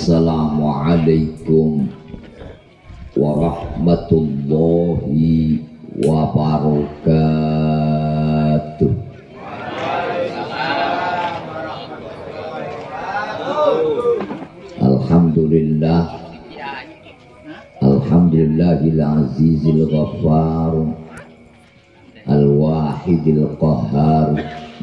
Assalamualaikum warahmatullahi wabarakatuh. Alhamdulillah, alhamdulillahil azizil ghaffar, al-wahidil qahhar,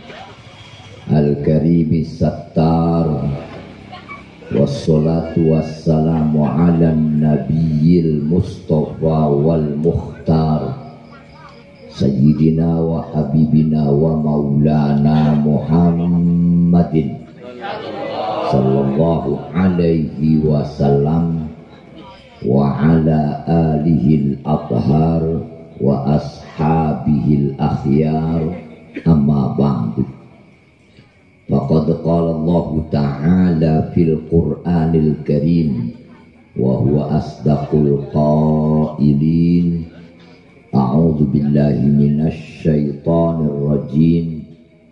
al-karimis sattar, wassalatu wassalamu ala nabiyil mustafa wal mukhtar, sayyidina wa habibina wa maulana Muhammadin sallallahu alaihi wasallam wa ala alihil athhar wa ashabihil akhyar, amma ba'du. Faqad qala Allah ta'ala fil Qur'anil Karim wa huwa asdaqul qailin. A'udzu billahi minasy syaithanir rajim.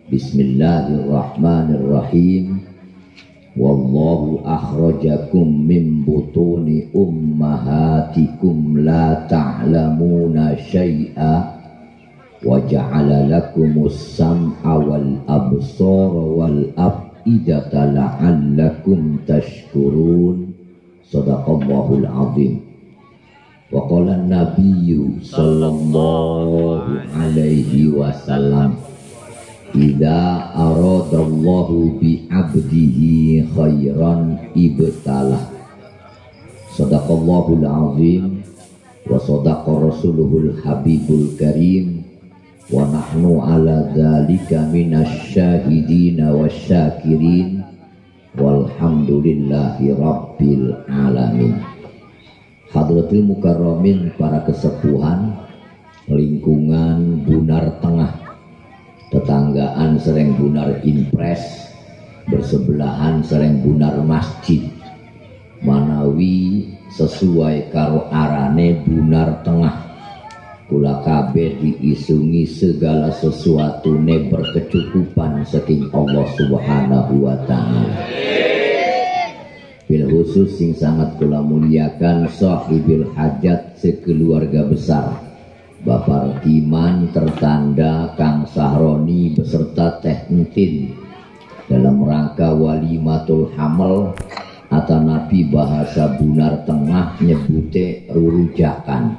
Bismillahirrahmanirrahim. Wallahu akhrajakum min butuni ummahatikum la ta'lamuna syai'a wa ja'ala lakumus sam'a wal absara wal af'idata la'allakum tashkurun. Shadaqallahul azim. Wa qala an-nabiyyu sallallahu alaihi wasallam, idza aradallahu bi 'abdihi khairan ibtalah. Shadaqallahul azim wa shadaqa rasuluhul habibul karim wa nahnu ala dzalika minasy syahidina wasyakirin walhamdulillahi rabbil alamin. Hadratul mukarramin, para kesepuhan lingkungan Bunar Tengah, tetanggaan Sereng Bunar Impres, bersebelahan Sereng Bunar Masjid, manawi sesuai karo arane Bunar Tengah. Kula kabeh diisungi segala sesuatu ne berkecukupan saking Allah Subhanahu wa ta'ala. Bil khusus sing sangat kula muliakan sahibil hajat sekeluarga besar, Bapak Iman tertanda Kang Sahroni beserta Teh Entin, dalam rangka walimatul hamal atau nabi bahasa Bunar Tengah nyebute rurujakan,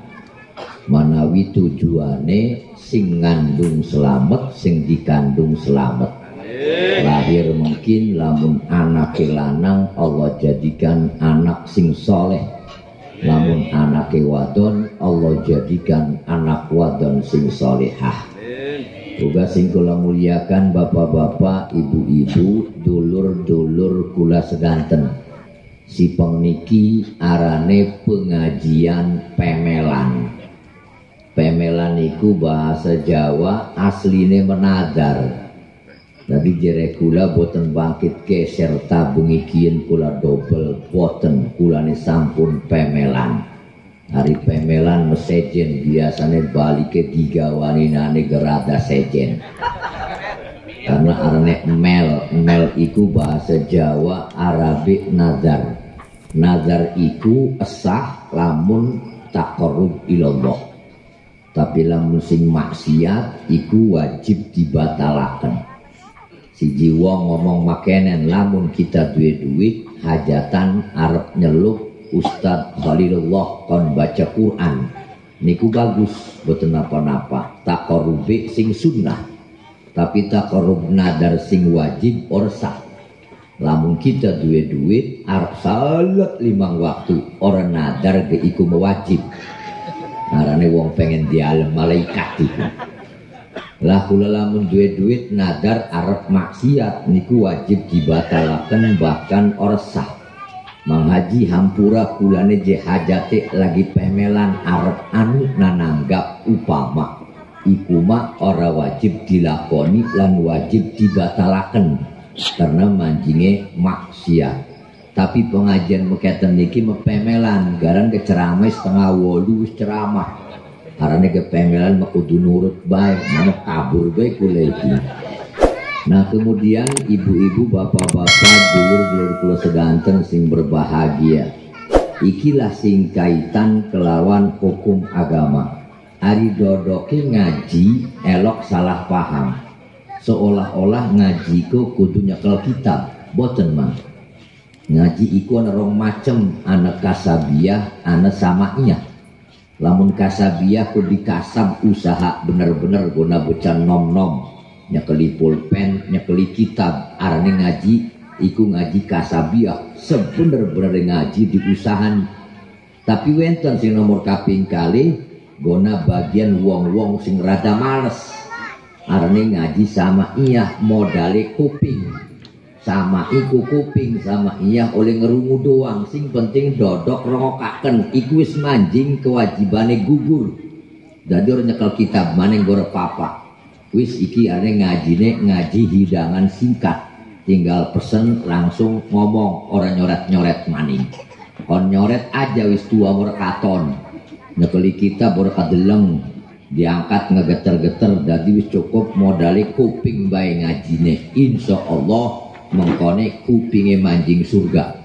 manawi tujuane sing ngandung selamat, sing dikandung selamat. Lahir mungkin lamun anak lanang Allah jadikan anak sing soleh, lamun anak wadon Allah jadikan anak wadon sing solehah. Uga sing kula muliakan bapak-bapak, ibu-ibu, dulur-dulur kula sedanten, si pengniki arane pengajian pemelan. Pemelan iku bahasa Jawa asline menadar. Tadi jere kula boten bangkit ke serta bengikien kula dobel boten, kulane sampun pemelan. Hari pemelan mesejen biasane balik ke gigawaninane gerada sejen. Karena arane mel iku bahasa Jawa Arabik nazar. Nazar iku esah lamun taqarrub ilallah. Tapi lamun sing maksiat iku wajib dibatalaken. Siji wong ngomong makenen lamun kita duwe duit hajatan arep nyeluk Ustadz Khalilullah kon baca Quran niku bagus, boten napa-napa. Taqarrub sing sunnah, tapi taqarrub nadar sing wajib or sah. Lamun kita duwe duit arep salat 5 waktu orang nadar ge iku mewajib. Narane wong pengen dialem malaikat iku. Lah kula lamun duwe duit nadar arep maksiat niku wajib dibatalaken, bahkan orsah. Mang Haji hampura kulane je hajate lagi pemelan arep anu nananggap upama iku mah ora wajib dilakoni lan wajib dibatalaken karena manjinge maksiat. Tapi pengajian meketen niki mepemelan garan keceramah setengah 8 wis ceramah. Karena kepengelan mah kudu nurut baik, mana kabur baik kula iki. Nah kemudian ibu-ibu, bapak-bapak, dulur-dulur kula sedanten sing berbahagia, ikilah sing kaitan kelawan hukum agama. Ari dodoke ngaji elok salah paham, seolah-olah ngaji ku kudu nyekel kitab. Boten mah, ngaji iku ana rong macem, ana kasabiyah, ana samaiyah. Lamun kasabiyah kudu dikasab usaha bener-bener guna becan nom-nom, nyekeli pulpen, nyekeli kitab. Arane ngaji iku ngaji kasabiyah, sebener-bener ngaji diusahan. Tapi wenten sing nomor kaping kali gona bagian wong-wong sing rada males, arane ngaji sama iya modale kuping, sama iku kuping sama iya oleh ngerungu doang, sing penting dodok rongokaken iku wis manjing kewajibane gugur. Dadi ora nyekel kitab maneh gore papa, wis iki arane ngajine ngaji hidangan singkat, tinggal pesen langsung ngomong, ora nyoret-nyoret maning. Kon nyoret aja wis tua mur katon. Nyekeli kita baru kadeleng diangkat ngegeter-geter, dadi wis cukup modali kuping bae ngajine. Insya Allah mengkone kupinge manjing surga.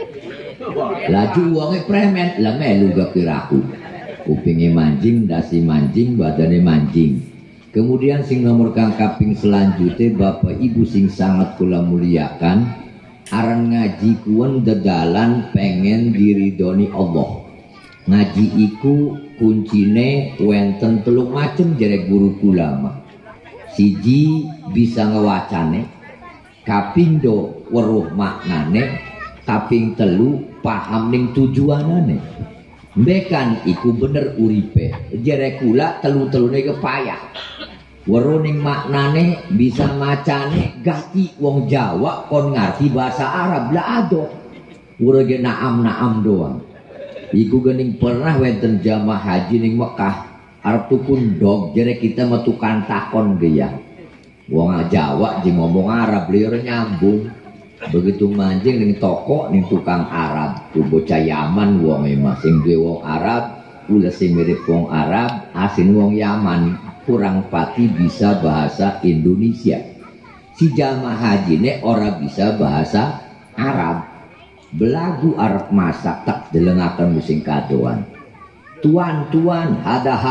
Laju uangnya premen lah melu gak kiraku, kupinge manjing, dasi manjing, badane manjing. Kemudian sing nomor kang kaping selanjutnya bapak ibu sing sangat kula muliakan, aran ngaji kuwen dedalan pengen diridoni Allah. Ngaji iku kuncine wenten 3 macem jere guru kula. Siji bisa ngewacane, kapindo weruh maknane, kaping 3 paham ning tujuanane. Mbekan iku bener uripe, jere kula telu-telune kepayah. Weruh ning maknane, bisa macane, gati wong Jawa kon ngerti bahasa Arab lah ado. Weruh ge naam-naam doang. Iku gening pernah wenten jamaah haji ning Mekah arep tukun dog, jere kita mah tukang takon ge ya. Wong Jawa jeung ngomong Arab liur nyambung. Begitu manjing ning toko ning tukang Arab, ku bocah Yaman wong mah sing duwe wong Arab, ulah sing mirip wong Arab, asin wong Yaman, kurang pati bisa bahasa Indonesia. Si jamaah hajine ora bisa bahasa Arab. Belagu arep masak tak delengaken musim kadoan. Tuan,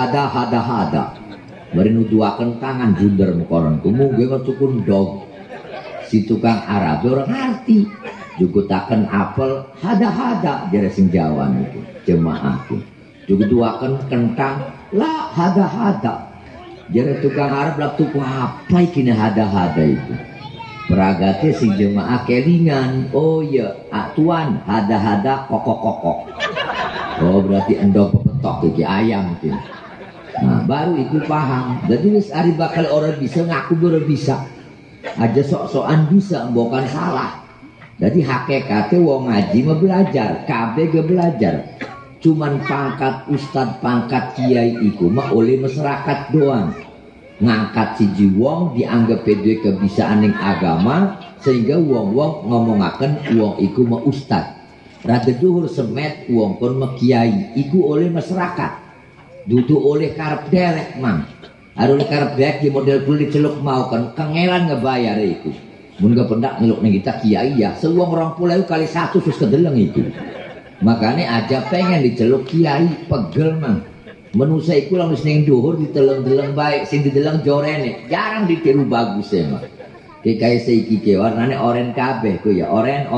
hada. Bari nuduhaken tangan junder mkonon kumungge tukun dog. Si tukang Arab ora ngerti. Jugutaken apel hada jere sing Jawa niku jemaahku. Jugutuaken kentang la hada. Jere tukang Arab lak tuku apa iki hada itu. Peragate sing jemaah kelingan. Oh iya, tuan hada kokok. Oh berarti endog pepetok iki ayam iki. Nah baru itu paham. Jadi wis ari bakal orang bisa ngaku baru bisa. Aja sok-sokan bisa bukan salah. Jadi hakikatnya wong ngaji mah belajar, kabeh ge belajar. Cuman pangkat ustad, pangkat kiai iku mah oleh masyarakat doang. Ngangkat siji wong dianggap duwe kebisaan ning agama sehingga wong-wong ngomongaken wong iku mah ustad. Rada dhuwur semet wong kon mah kiai iku oleh masyarakat. Dudu oleh karep derek mang. Arun karep derek di model kulit celuk mau kan kengelan ngebayar iku. Mun gak pendak nyeluk ning kita kiai ya sewong 20.000 kali 1 sus kedeleng itu. Makanya aja pengen diceluk kiai pegel mang. Manusia iku lamun ning dhuwur diteleng-teleng baik, sing dideleng jorene, jarang ditiru bagus ya mah. Kayak saiki ki warnane oren kabeh ku ya, oren,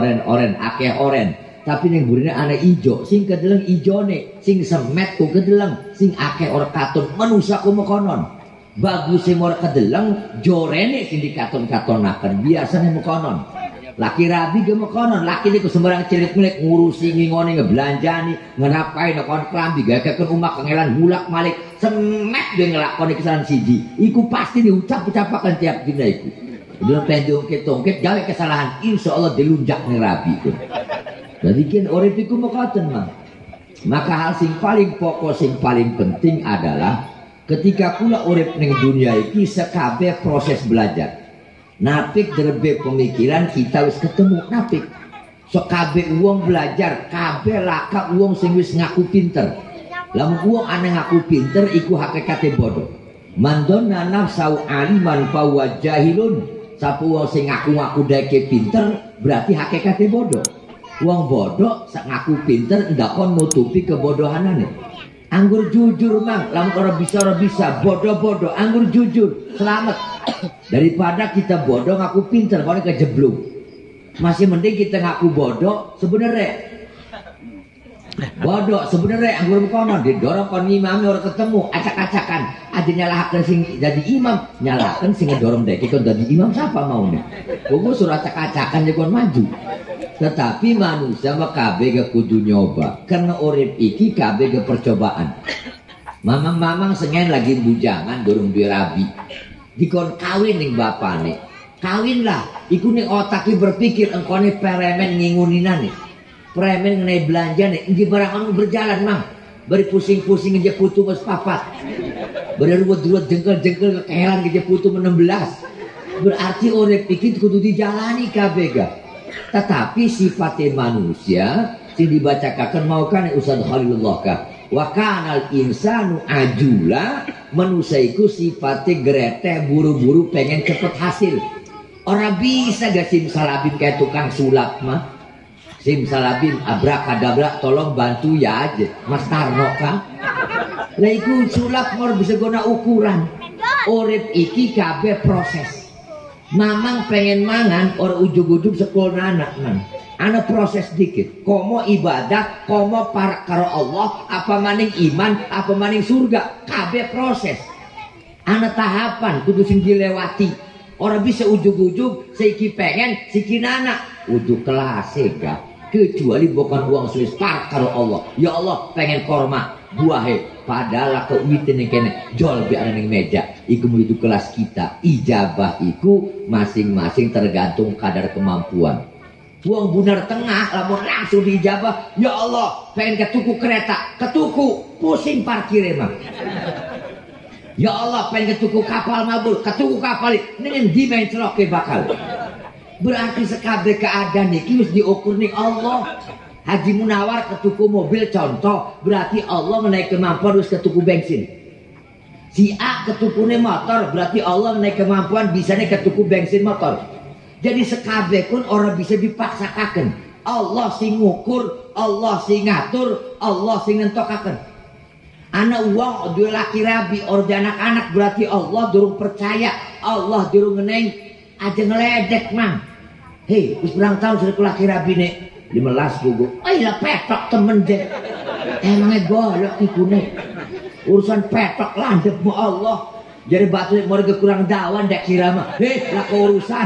akeh oren. Tapi ning burine ana ijo, sing kedeleng ijone, sing semet ku kedeleng, sing akeh ora katon, manusia ku mekonon. Bagus sing ora kedeleng, jorene sing dikaton-katonaken, biasane mekonon. Laki rabi ge mekonon, laki niku sembarang cilik-cilik ngurusi ngingoni ngebelanjani, ngenapai nekon klambi gageken umak kengelan bulak-malik, semet ge nglakoni kesalahan siji. Iku pasti diucap-ucapaken tiap dina iku. Dina tendongket-tongket gawe kesalahan, insyaallah dilunjak ning rabi ku. Jadi kan urip iku mekaten mah. Maka hal sing paling pokok, sing paling penting adalah ketika kula urip ning dunia iki sekabeh proses belajar. Napik derbe pemikiran kita wis ketemu napik. So kabeh wong belajar, kabeh laka wong sing wis ngaku pinter. Lamun wong aneh ngaku pinter iku hakikate bodoh. Mandonna nafsau aliman fawa jahilun. Sapu wong sing ngaku-ngaku deke pinter berarti hakikate bodoh. Wong bodoh sak ngaku pinter ndakon nutupi kebodohanane. Anggur jujur mang, lamun ora bisa bodoh-bodoh, anggur jujur, selamat. Daripada kita bodoh ngaku pinter, kalau kejeblok. Masih mending kita ngaku bodoh sebenarnya. Bodoh sebenarnya anggur konon didorong kon imam orang ketemu acak-acakan aja nyalahkan sing jadi imam nyalahkan sing ngedorong dek kon jadi imam siapa maunya kudu surat acak-acakan ya kon maju tetapi manusia mah kabeh ge kudu nyoba karena urip iki kabeh ge percobaan mamang-mamang sengen lagi bujangan durung duwe rabi dikon kawin ning bapane kawin lah iku ning otake berpikir engkone peremen nginguninane premen ngenai belanja nih, ini barang anu berjalan mang, beri pusing-pusing aja putu mas papat, beri ruwet-ruwet jengkel-jengkel kekehelan aja putu 16, berarti orang pikir kudu dijalani kabega, tetapi sifatnya manusia, sing dibacakan mau kan Ustaz Khalilullah kah, wa kanal insanu ajula, manusia itu sifatnya gereteh buru-buru pengen cepet hasil, orang bisa gak simsalabim kayak tukang sulap mah. Simsalabim abrakadabra tolong bantu ya aja Mas Tarno kan lah iku sulap ngor bisa guna ukuran urip iki kabeh proses mamang pengen mangan or ujug-ujug sekolah anak man ana proses dikit komo ibadah komo para karo Allah apa maning iman apa maning surga kabeh proses ana tahapan kudu sing dilewati orang bisa ujug-ujug seiki pengen siki anak ujug kelas gak kecuali bukan uang Swiss par karo Allah ya Allah pengen korma buahe padahal keuitin yang kene jol biar ning meja iku menuju kelas kita ijabah iku masing-masing tergantung kadar kemampuan uang bunar tengah lamun langsung diijabah ya Allah pengen ketuku kereta ketuku pusing parkir emang ya Allah pengen ketuku kapal mabur ketuku kapal ning ndi main celoke bakal berarti sekabeh keadaan iki wis diukur ning Allah. Haji Munawar ketuku mobil contoh berarti Allah menaik kemampuan wis ketuku bensin. Si A ketukune motor berarti Allah menaik kemampuan bisanya ketuku bensin motor. Jadi sekabeh pun orang bisa dipaksakan. Allah sing ngukur, Allah sing ngatur, Allah sing nentokaken. Anak uang dua laki rabi orang anak-anak berarti Allah durung percaya, Allah durung ngeneng aja ngeledek mang. Hei, us berang tahun sudah kulaki rabi nek 15 gugu. Ayolah petok temen deh. Emangnya golok iku nek. Urusan petok landep mu Allah. Jadi batu mau kurang dawan dek kira mah. Hei, lah urusan.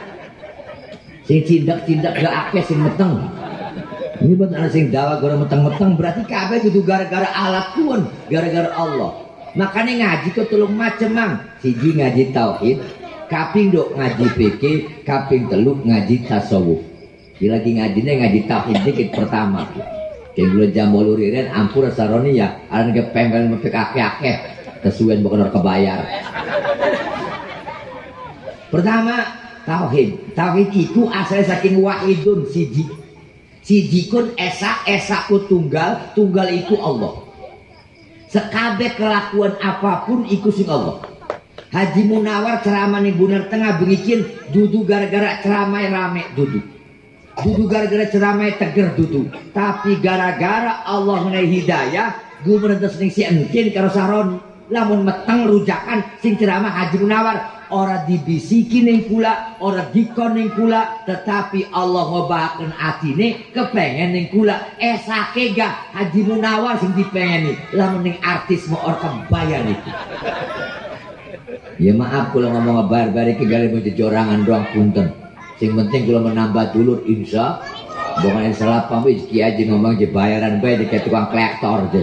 Sing cindak-cindak gak akeh sing meteng. Ini buat anak sing dawa gara meteng-meteng berarti kabeh kudu gara-gara alat pun, gara-gara Allah. Makanya ngaji kok tulung macem mang. Siji ngaji tauhid. Kaping dok ngaji PK, kaping teluk ngaji tasawuf. Dia lagi ngajinya ngaji tauhid dikit pertama. Kayak bulan jambol uriren ampur saroni ya, aran kepengen mepek akeh-akeh, kesuwen bukan orang kebayar. Pertama tauhid, tauhid itu asalnya saking wahidun siji. Siji kun esa ku tunggal, tunggal itu Allah. Sekabeh kelakuan apapun iku sing Allah. Haji Munawar ceramah nih Bunar Tengah bengikin dudu gara-gara ceramah rame dudu gara-gara ceramah teger dudu tapi gara-gara Allah mengenai hidayah gue merentas ning si entin karo saron lamun meteng rujakan sing ceramah Haji Munawar ora dibisikin ning kula ora dikon ning kula tetapi Allah ngobahaken atine kepengen ning kula esake gak Haji Munawar sing dipengeni lamun ning artis mau or kebayar itu. Ya maaf kalau ngomong ngebar-bar iki gale mau jejorangan doang punten. Sing penting kalau menambah dulur insya bukan salah pamit ki aja ngomong je bayaran bae di tukang kolektor je.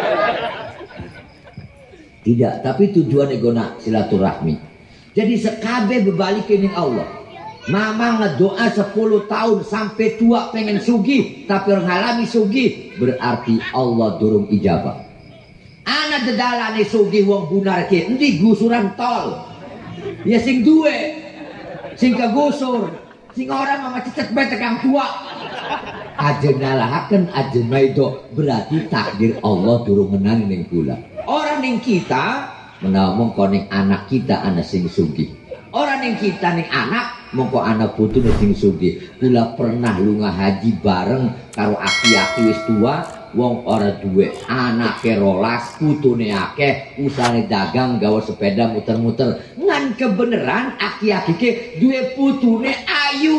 Tidak, tapi tujuannya guna silaturahmi. Jadi sekabe berbalik ke Allah. Mama ngedoa 10 tahun sampai tua pengen sugih tapi orang ngalami sugih berarti Allah durung ijabah. Anak dedalane sugih wong Bunar ki endi gusuran tol ya sing duwe sing kegusur sing orang mama cecek bae tekan tua aja ngalahaken aja maido berarti takdir Allah durung menang ning kula orang ning kita menawa mongko ning anak kita ana sing sugih. Ora ning kita ning anak mongko anak putune sing sugih. Kula pernah lunga haji bareng karo aki-aki wis tua, wong ora duwe anake 12, putune akeh, usane dagang gawe sepeda muter-muter. Ngan kebeneran aki-aki ke duwe putune ayu.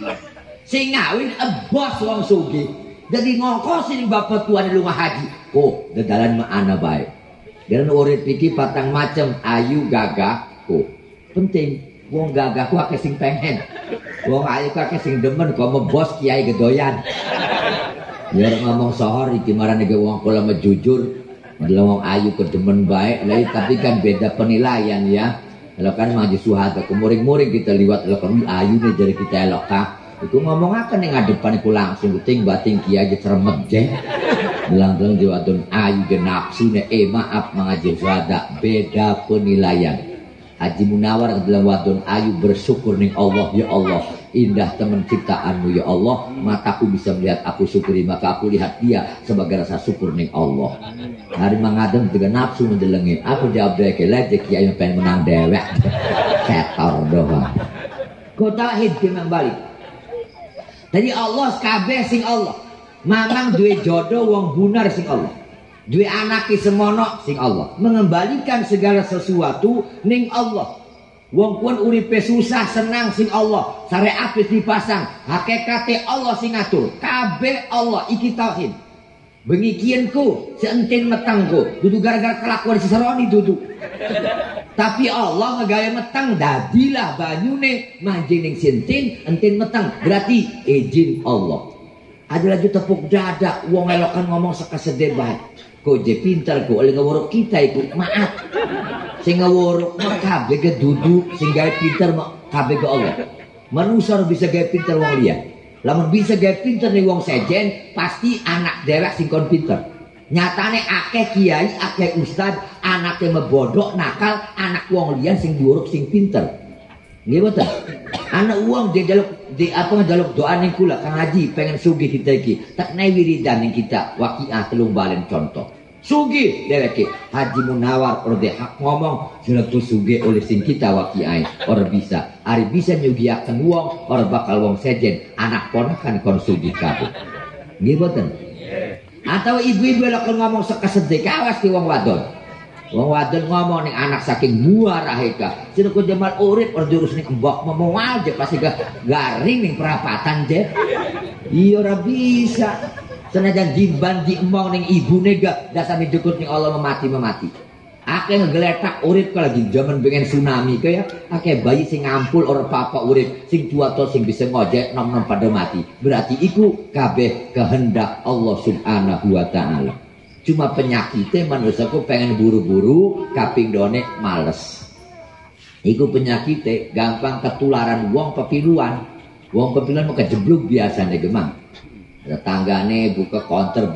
Sing ngawin bos wong sugih. Jadi ngongkosin bapak tuane lunga haji. Kok dedalan mah ana bae. Dan urip iki patang macem ayu gagah. Kok penting wong gagah ku akeh sing pengen. Wong ayu ku akeh sing demen kok bos kiai gedoyan. Biar ngomong sohor iki marane ge wong kula mah jujur. Adalah wong ayu kedemen bae. Lah tapi kan beda penilaian ya. Kalau kan maju suhada kemuring-muring kita liwat lo kan ayu nih jadi kita elok kah. Itu ngomong akan yang ngadepan iku langsung ting bating kiai aja cermet je. Belang-belang jawatun ayu ge nafsu ne maaf mengaji suhada beda penilaian. Haji Munawar bilang wadon ayu bersyukur ning Allah, ya Allah indah teman ciptaanmu ya Allah, mataku bisa melihat aku syukuri maka aku lihat dia sebagai rasa syukur ning Allah. Hari mangadem juga nafsu mendelengin aku jawab dek lejek kiai pengen menang dewek setor doang. Kau tauhid memang balik. Jadi Allah kabeh sing Allah. Mamang duwe jodoh wong bunar sing Allah. Duwe anak semono sing Allah. Mengembalikan segala sesuatu ning Allah. Wong kuwi uripe susah senang sing Allah. Syariat wis dipasang, hakikate Allah sing ngatur. Kabeh Allah iki tauhid. Bengi kienku seentin metengku. Dudu gara-gara kelakuan seseroni dudu. Tapi Allah ngegawe meteng dadilah banyune manjing ning sintin entin meteng. Berarti izin Allah. Ada lagi tepuk dada wong elokan ngomong sekasede bae. Kok je pintar kok oleh ngawuruk kita ikut maaf. Sing ngawuruk mah kabeh ge duduk sing gawe pintar mah kabeh ge Allah. Manusia bisa gawe pintar wong liya. Lamun bisa gawe pintar ning wong sejen pasti anak dewek sing kon pintar. Nyatane akeh kiai, akeh ustad, anake mebodok nakal, anak wong liya sing diuruk sing pintar. Nggih mboten. Anak uang dia jaluk doa ning kula Kang Haji pengen sugih kita iki. Tak naik wiridan ning kita waqiah telung balen contoh. Sugih dheweke Haji Munawar orde hak ngomong jeneng sugih oleh sing kita waqiah ora bisa. Ari bisa nyugihaken wong ora bakal wong sejen anak ponakan kon sugih kabeh. Nggih mboten. Atau ibu-ibu lek ngomong sekasede awas ki wong wadon. Wong wadon ngomong ning anak saking muarahe ka. Sira kok jamal urip ora diurus ning embok memual je pasti garing ning perapatan je. Iya ora bisa. Senajan dimban diemong ning ibune ga dasane dukut ning Allah memati. Akeh ngegeletak urip ka lagi zaman pengen tsunami kaya akeh bayi sing ngampul ora apa-apa urip, sing tua-tua sing bisa ngojek nom-nom pada mati. Berarti iku kabeh kehendak Allah Subhanahu wa taala. Cuma penyakitnya manusiaku pengen buru-buru kaping done males. Iku penyakitnya gampang ketularan wong pepiluan. Wong pepiluan mau kejebluk biasanya gemang. Tetanggane buka konter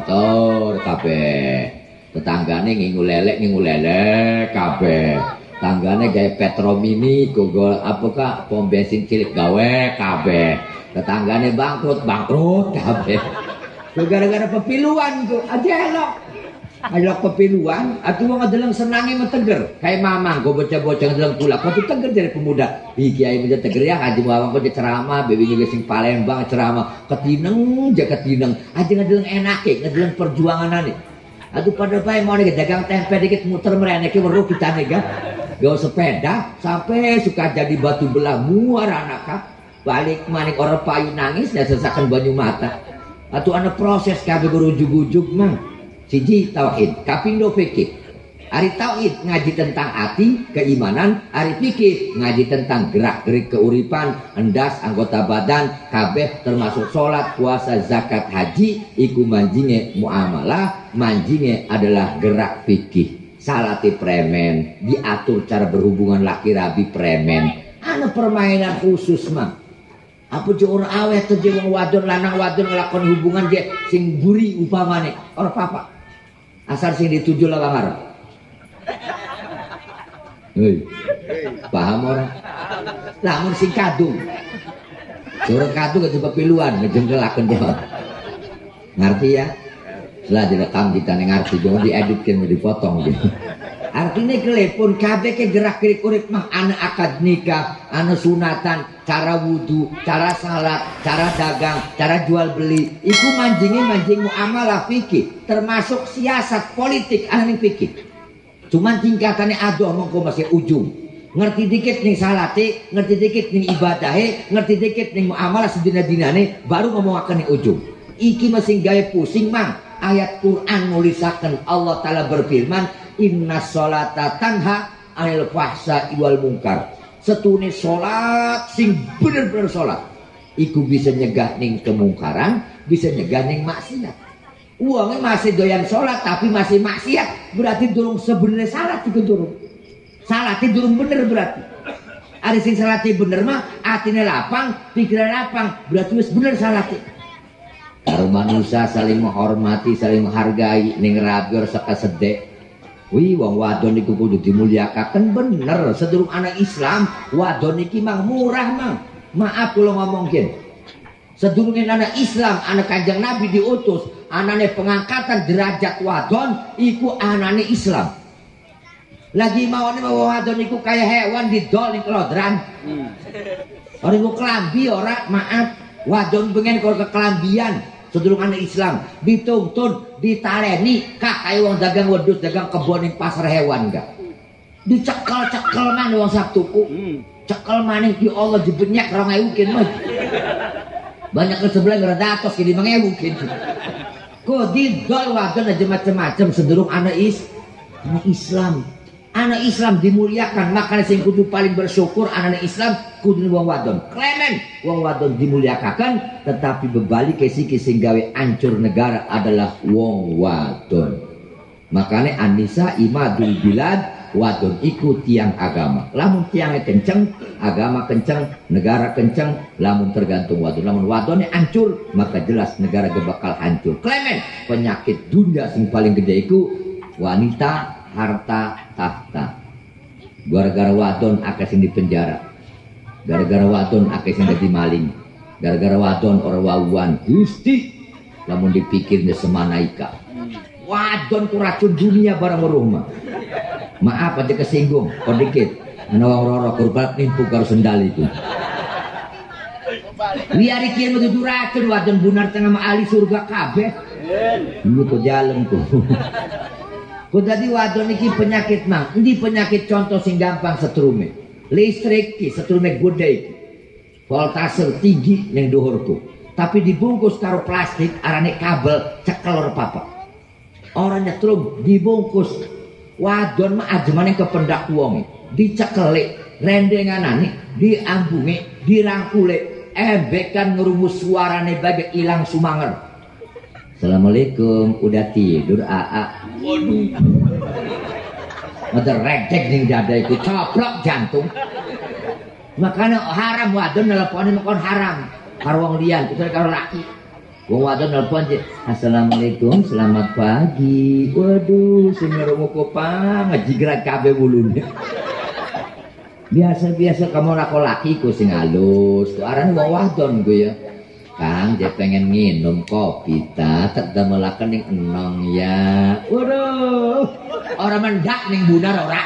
kabeh. Tetanggane ngingu lelek kabeh. Tanggane gawe Petromini gogol apakah pom bensin cilik gawe kabeh. Tetanggane bangkrut kabeh. Gara-gara pepiluan ku aja elok pepiluan atuh wong adelang senangi meteger kayak mamang go bocah-bocah adelang pula kok teger dari pemuda iki kiai meja teger ya Haji Muawang kok ceramah bebi ge sing Palembang ceramah ketineng aja ngadelang enake ngadelang perjuanganane atuh pada bae mau dagang tempe dikit muter mrene ki weruh kitane ga gawe sepeda sampai suka jadi batu belah muar anak balik manik orang payu nangis dan sesakan banyu mata. Atau ada proses kabeh berujug-ujug mang. Siji tauhid, kapindo fikih. Ari tauhid ngaji tentang hati, keimanan, ari fikih ngaji tentang gerak-gerik keuripan, endas anggota badan, kabeh termasuk salat, puasa, zakat, haji, iku manjinge muamalah, manjinge adalah gerak fikih. Salati premen, diatur cara berhubungan laki rabi premen. Ana permainan khusus mang. Apa je orang aweh tuh je wong wadon lanang wadon ngelakon hubungan je sing buri upamane ora apa-apa. Asal sing dituju lawang arep. Hei. Paham ora? Lamun sing kadung. Orang kadung itu pepiluan ngejengkelakeun jawab. Ngerti ya? Setelah direkam kita ngerti, jangan dieditkan, dipotong gitu. Artinya kelepon kabeh ke gerak-gerik urip mah ana akad nikah, ana sunatan, cara wudu, cara salat, cara dagang, cara jual beli. Iku manjing muamalah fikih, termasuk siasat politik ana ning fikih. Cuman tingkatannya adoh mengko masih ujung. Ngerti dikit ning salate, ngerti dikit ning ibadahe, ngerti dikit ning muamalah sedina-dinane baru ngomongaken ning ujung. Iki masih gawe pusing mang. Ayat Quran nulisaken Allah Ta'ala berfirman, inna sholata tanha anil fahsai wal munkar. Setune sholat sing bener-bener sholat iku bisa nyegah ning kemungkaran, bisa nyegah ning maksiat. Uangnya masih doyan sholat tapi masih maksiat, berarti durung sebenarnya salat itu durung. Salatnya durung bener berarti. Ada sing salatnya bener mah atine lapang, pikiran lapang, berarti wis bener salatnya. Karo manusia saling menghormati, saling menghargai, ning rabi ora saka sedek. Wih, wong wadon iku kudu dimulyakaken bener. Sedurung anak Islam, wadon iki mang murah mang. Maaf kula ngomongkeun. Sedurunge anak Islam, anak Kanjeng Nabi diutus, anane pengangkatan derajat wadon iku anane Islam. Lagi mawane wadon iku kaya hewan didol ning kelodran. Ora iku kelambi ora, maaf. Wadon pengen kok kekelambian sedurung anak Islam dituntun ditaleni kak kaya wong dagang wedhus dagang kebon ning pasar hewan enggak dicekel-cekel man wong sak tuku cekel maning ki Allah dibenyak 2000 kin mah banyak ke sebelah 200 ki 5000 kin kok didol wadon aja macam-macam sedurung anak Islam. Anak Islam dimuliakan, makanya sing kudu paling bersyukur anak Islam kudu wong wadon. Klemen wong wadon dimuliakan, tetapi berbalik ke sing gawe ancur negara adalah wong wadon. Makanya Anisa imadul bilad, wadon iku tiang agama. Lamun tiangnya kenceng, agama kenceng, negara kenceng, lamun tergantung wadon. Lamun wadonnya hancur, maka jelas negara bakal hancur. Klemen penyakit dunia sing paling gede iku wanita harta tahta. Gara-gara wadon akeh sing dipenjara. Gara-gara wadon akeh sing dadi maling. Gara-gara wadon ora wawuan Gusti lamun dipikirnya semanaika. Wadon ku racun dunia barang weruh mah. Maaf aja kesinggung, kok dikit. Ana wong roro kurbat nimpu karo sendal itu. Liari kieu menuju racun wadon bunar tengah ahli surga kabeh. Iku kok jalan tuh. Kok dadi wadon iki penyakit mang. Endi penyakit contoh sing gampang setrume. Listrik ki setrume gede iki. Voltase tinggi ning dhuwurku. Tapi dibungkus karo plastik arane kabel cekel ora apa-apa. Ora nyetrum dibungkus. Wadon mah ajemane kependak wong. Dicekeli, rendenganane, diambunge, dirangkule, embekan ngerumus suarane bagai ilang sumanger. Assalamualaikum, udah tidur AA. Waduh. Ada redek ning dada iku coplok jantung. Makanya haram wadon nelpone makon haram. Karo wong liyan, kecuali karo laki. Wong wadon nelpon je, assalamualaikum, selamat pagi. Waduh, sing ngrungu kopang ngejigrat kabeh wulune. Biasa-biasa kamu lako laki ku sing halus. Ku arane wong wadon ku ya. Kang, dia pengen minum kopi tak damelaken ning enong ya. Waduh, orang mendak ning bunar ora.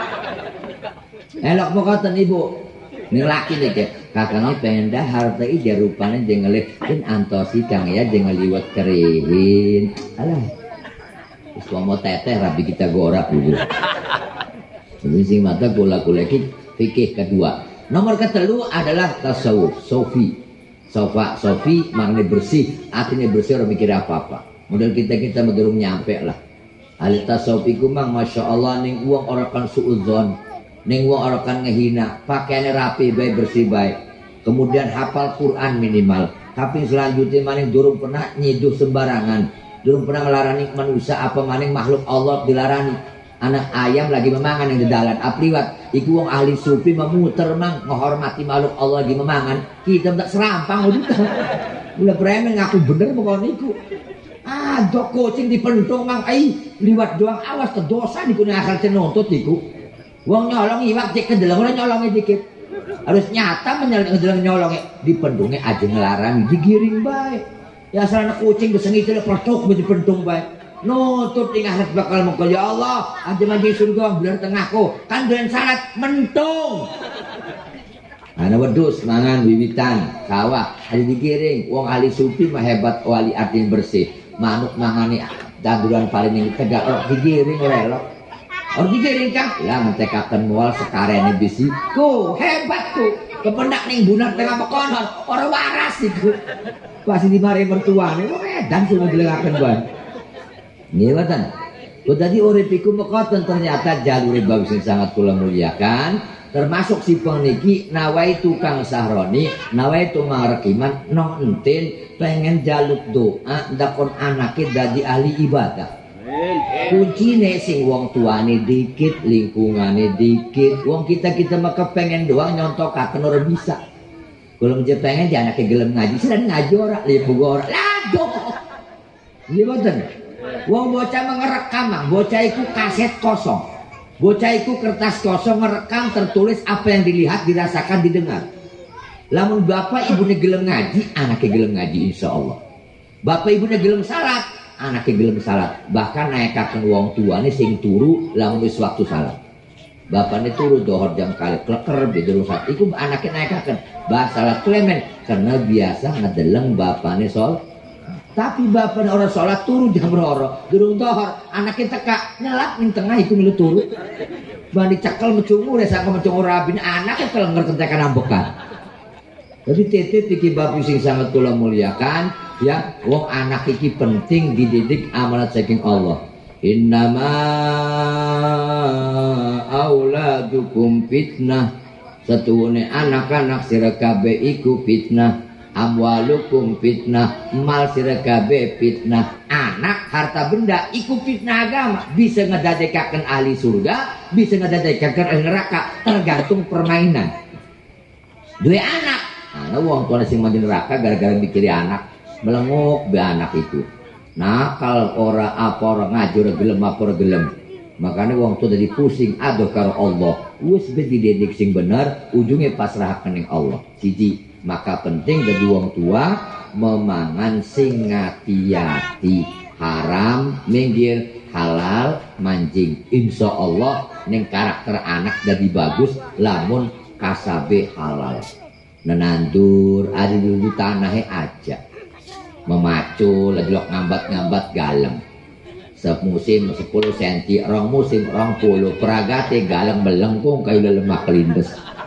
Elok mokoten ibu. Ning laki nih kakangnya pengen dahar tapi dia rupanya dia ngeliatin antosi kang ya dia ngeliwat kerihin. Alah, terus mau teteh rabi kita gorak dulu. Jadi sing mata kula-kuleki fikih kedua. Nomor ketelu adalah tasawuf, sofi. Sofi maknanya bersih, artinya bersih orang mikir apa-apa. Model kita medurung nyampe lah. Ahli tasawuf iku mang masya Allah ning uang orang kan suudzon, ning uang orang kan ngehina, pakaiannya rapi baik bersih baik. Kemudian hafal Quran minimal. Tapi selanjutnya maning durung pernah nyiduh sembarangan, durung pernah ngelarani manusia apa maning makhluk Allah dilarani. Anak ayam lagi memangan yang di dalan apliwat iku wong ahli sufi memuter mang menghormati makhluk Allah lagi memangan kita tak serampang udah premen ngaku bener pokoknya iku dok kucing dipentong mang liwat doang awas ke dosa di kuning asal cenuntut iku wong nyolong iwak cek kedeleng ora nyolongnya dikit harus nyata nyolongnya dipentungnya aja ngelarang digiring baik Ya asal kucing besengi itu pertuk biji pentung baik. Nutut ing akhirat bakal mengko ya Allah, aja maju surga bener tengahku. Kan doyan salat mentung. Ana wedhus mangan wiwitan sawah ada digiring wong ahli sufi mah hebat wali artin bersih. Manuk mangani danduran paling ning tegak ora digiring ora elok. Ora digiring Kang. Lah mentekaken mual sekarene bisiku hebat tuh. Kependak ning bunar tengah pekonon ora waras iku. Pasti dimari mertuane wong edan sing dilengaken bae. Nggih mboten. Kok dadi urip iku mekoten ternyata jalure bagus sing sangat kula muliakan. Termasuk si peniki nawaitu Kang Sahroni nawaitu Mangrekiman nong entin pengen jaluk doa ndakon anake dadi ahli ibadah. Kuncine sing wong tuane dikit lingkungane dikit wong kita mah kepengen doang nyontokaken ora bisa. Kalau menjadi pengen di anaknya gelem ngaji sedang ngaji ora libu ora laduh. Iya boten. Wong bocah mengerekam bocah iku kaset kosong. Bocah iku kertas kosong merekam tertulis apa yang dilihat, dirasakan, didengar. Lamun bapak ibunya gelem ngaji, anaknya gelem ngaji insya Allah. Bapak ibunya gelem salat, anaknya gelem salat. Bahkan naikaken wong tuane sing turu lamun wis waktu salat. Bapaknya turu dohor jam kali kleker bidurung salat. Iku anaknya naikaken bah salat klemen karena biasa ngedeleng bapaknya sol. Tapi bapaknya orang sholat turu jam roro durung dohor anaknya teka nyelap ning tengah iku milu turu bani cekel mecungu desa mecungu rabin anaknya kelenger kentekan ambekan. Jadi titip iki bapak sing sangat kula muliakan ya wong anak iki penting dididik amanat saking Allah. Innama auladukum fitnah setuhune anak-anak sira kabeh iku fitnah. Amwalukum fitnah mal sirakabe fitnah anak harta benda iku fitnah agama bisa ngedadekaken ahli surga bisa ngedadekaken ahli neraka tergantung permainan dua anak nah wong tuane sing mandi neraka gara-gara mikiri anak melenguk be anak itu nakal ora apa ora ngaji ora gelem apa ora gelem makanya wong tua jadi pusing aduh karo Allah wis dididik sing bener ujungnya pasrahaken ning Allah siji. Maka penting dari wong tua memangan sing ngati-ati haram minggir halal mancing insya Allah ning karakter anak jadi bagus lamun kasabe halal nenandur ada dulu tanahnya aja memacul lagi ngambat-ngambat galem semusim 10 cm rong musim 20 peragate galem melengkung kayu lemak kelindes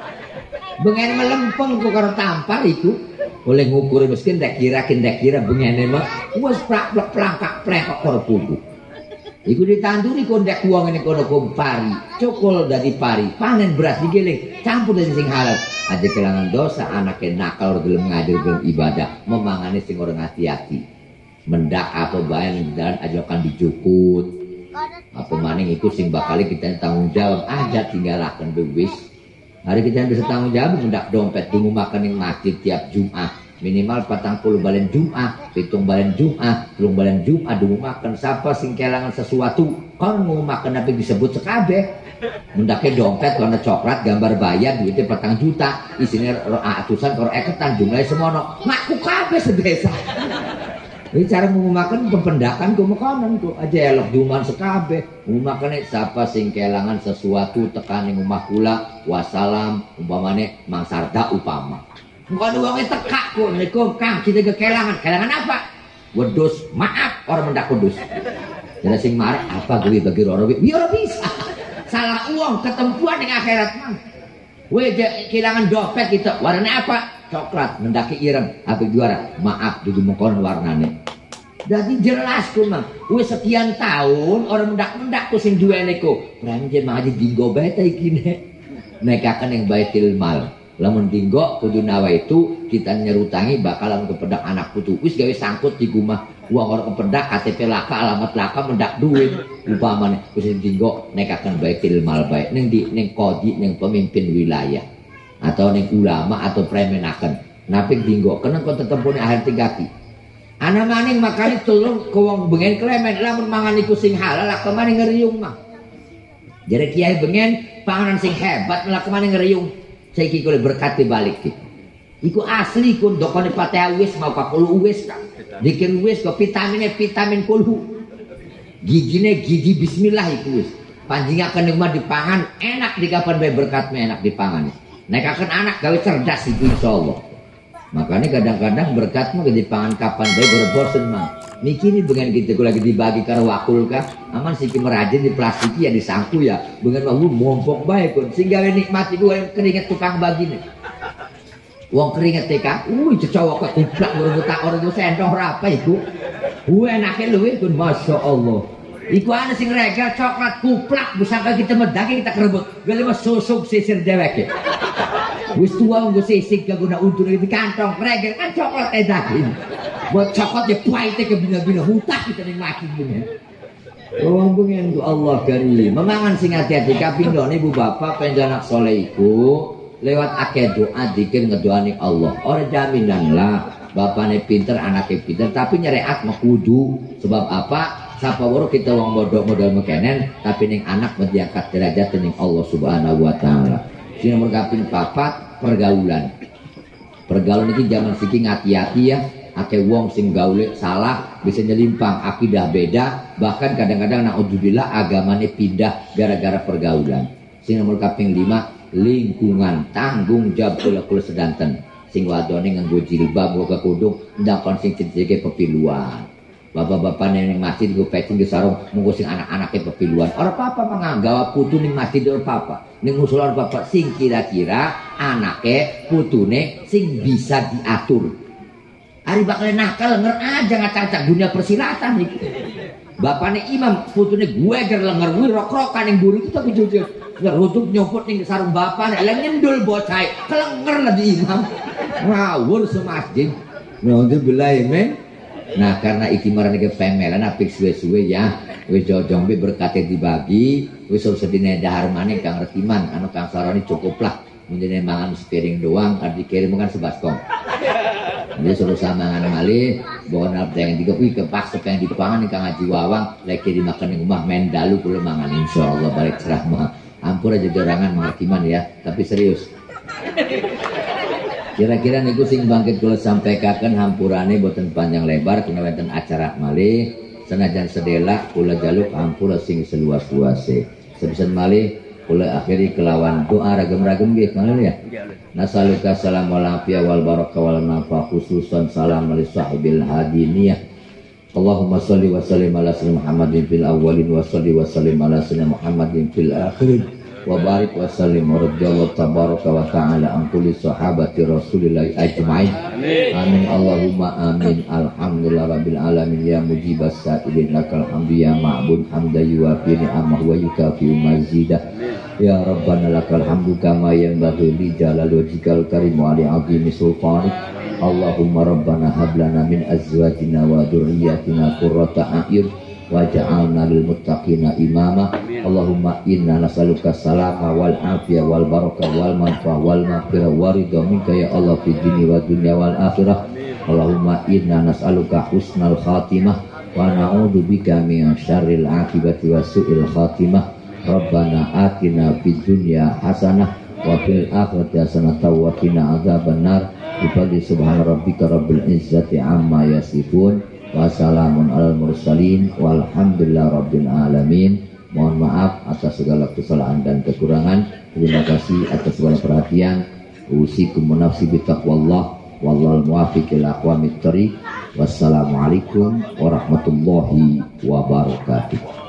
bengen melempeng kok karo tampar itu oleh ngukur miskin ndak kira bengene mah wis plak-plak plekok karo pugu iku ditanduri kok ndak uang ini kono pari cokol dari pari panen beras digiling campur dari sing halal aja kelangan dosa anaknya nakal gelem ngadir gelem ibadah memangane sing ora hati-hati mendak apa bae dan ajokan dijukut apa maning iku sing bakal kita tanggung jawab aja tinggalaken wis. Hari kita yang bisa tanggung jawab mendak dompet dungu makan yang masjid tiap Jumat minimal 40 balen Jumat 7 balen Jumat 3 balen Jumat dungu makan siapa sing kelangan sesuatu kon mau makan apa disebut sekabeh mendake dompet warna coklat gambar bayar duitnya 4 juta isinya atusan karo eketan jumlahnya semono ngaku kabeh sedesa. Ini cara mau makan pempendakan ku makanan ku aja elok juman sekabeh mau makan siapa sing kelangan sesuatu tekan ning omah kula wassalam umpamane Mang Sarda upama bukan uangnya tekak ku niku Kang kita kekelangan apa wedhus maaf orang mendak wedhus jadi sing marah apa gue bagi ora bisa salah uang ketempuan ning akhirat mang we kehilangan dompet kita warnanya apa coklat mendaki ireng apa juara maaf dudu mengkon warnane jadi jelas ku mang wis sekian tahun orang mendak ku sing duwene ku pranjen mah dinggo bae ta iki nekaken yang baitil mal lamun dinggo kudu nawa itu kita nyerutangi bakalan kepedak anak putu wis gawe sangkut di rumah uang orang kepedak KTP laka alamat laka mendak duit upamane wis dinggo nekaken baitil mal bae ning kodi ning pemimpin wilayah atau ning ulama atau premenaken napik dinggo kena kok tetempune akhir tingkati ana maning makane tulung ke wong bengen klemen lamun mangan iku sing halal lak kemane ngeriung mah jare kiai bengen panganan sing hebat lak kemane ngeriung saiki kule berkat dibalik iki Iku asli kun dokone Fatihah wis mau kapulu wis kan. Dikir wis kok vitamin kulhu. Gigine gigi bismillah iku wis. Panjingaken rumah dipangan enak di kapan bae berkatnya enak dipangan. Nekaken anak gawe cerdas itu insyaallah. Makanya kadang-kadang berkatmu dipangan kapan bae berbosen mah. Niki ini dengan kita lagi dibagi karo wakul kah? Aman siki merajin di plastiki ya disangku ya. Dengan mau mompok bae kun sehingga nikmati gue keringet tukang bagine. Wong keringet TK, cecowok ke kuplak orang itu sendok berapa itu? Enaknya luwe kun masya Allah. Iku ana sing regel coklat kuplak bisa kita medake kita kerebut. Gale mas susuk sisir deweke. Wis tua nggo sisik guna untur di kantong regel kan coklat daging. Buat coklat ya pahit ke bina-bina hutah kita ning mati gini. Wong pengen ku Allah karim. Memangan sing hati-hati kaping done ibu bapak pengen anak soleh iku lewat akeh doa dikir ngedoani Allah. Ora jaminan lah bapaknya pinter anaknya pinter tapi nyeriat mah kudu sebab apa? Sapa waro kita wong modal mekenen tapi ning anak mendiangkat derajat ning Allah Subhanahu wa taala. Sing nomor kaping 4 pergaulan. Pergaulan iki zaman siki ngati-ati ya, akeh wong sing gaule salah bisa nyelimpang akidah beda, bahkan kadang-kadang naudzubillah agamane pindah gara-gara pergaulan. Sing nomor kaping 5 lingkungan tanggung jawab kula sedanten. Sing wadone nganggo jilbab nggo kudung ndakon sing ceceke pepiluan. Bapak-bapak yang masjid gue pecing di sarung mengusing anak-anaknya pepiluan. Orang papa menganggawa putu ning masjid orang papa. Ning musulan bapak sing kira-kira anaknya putune sing bisa diatur. Ari bakal nakal lenger aja ngacak-acak dunia persilatan nih. Bapaknya imam putune gue ger lenger gue rok-rokan yang buru kita kejujur. Ngerutuk nyopot ning sarung bapaknya eleng nyendul bocah kelenger lah di imam. Ngawur semasjid. Alhamdulillah men. Nah karena iki marane kepemelan apik suwe-suwe ya wis jojong be berkate dibagi wis sedine dahar maneh Kang Retiman anu Kang Saroni cukuplah menjene mangan sepiring doang arti kirim kan sebaskong. Jadi suruh samangan malih bawa nabdeng tiga kuwi kepas pengen dipangan Kang Haji Wawang lagi dimakan ning omah men dalu kula mangan insyaallah balik cerah mah. Ampun aja dorangan Mang Retiman ya tapi serius. Kira-kira niku sing bangkit kula sampaikaken hampurane boten panjang lebar kena wonten acara malih senajan sedela kula jaluk hampura sing seluas-luase. Sepisan malih kula akhiri kelawan doa ragem-ragem nggih kangen ya. Nasaluka salam wal afiyah wal barakah wal nafa khususan salam li sahibil hadiniyah. Allahumma shalli wa sallim ala sayyidina Muhammadin fil awwalin wa shalli wa sallim ala sayyidina Muhammadin fil akhirin. Wa barik wa sallim wa radiyallahu tabaraka wa ta'ala an kulli sahabati Rasulillah ajma'in. Amin Allahumma amin. Alhamdulillah rabbil alamin ya mujibas sa'ilin lakal hamdu ya ma'bud hamda yuwafi ni'amah wa yukafi mazidah. Ya Rabbana lakal hamdu kama yanbaghi li jalal wajhikal karim wa li 'azimi sultanik. Allahumma rabbana hab lana min azwajina wa dhurriyyatina qurrata a'yun waj'alna lil muttaqina imama. Allahumma inna nas'aluka salama wal afiyah wal barakah wal manfaah wal maghfirah wa ridha minka ya Allah fid dini wa dunya wal akhirah. Allahumma inna nas'aluka husnal khatimah wa na'udzu bika min syarril akibati wa su'il khatimah. Rabbana atina fid dunya hasanah wa fil akhirati hasanah wa qina adzabannar. Bi subhana rabbika rabbil izzati amma yasifun. Wassalamun alal mursalin walhamdulillah rabbil alamin. Mohon maaf atas segala kesalahan dan kekurangan. Terima kasih atas segala perhatian. Usikum nafsi bitaqwallah wallahul muwaffiq ila aqwamit thoriq. Wassalamualaikum warahmatullahi wabarakatuh.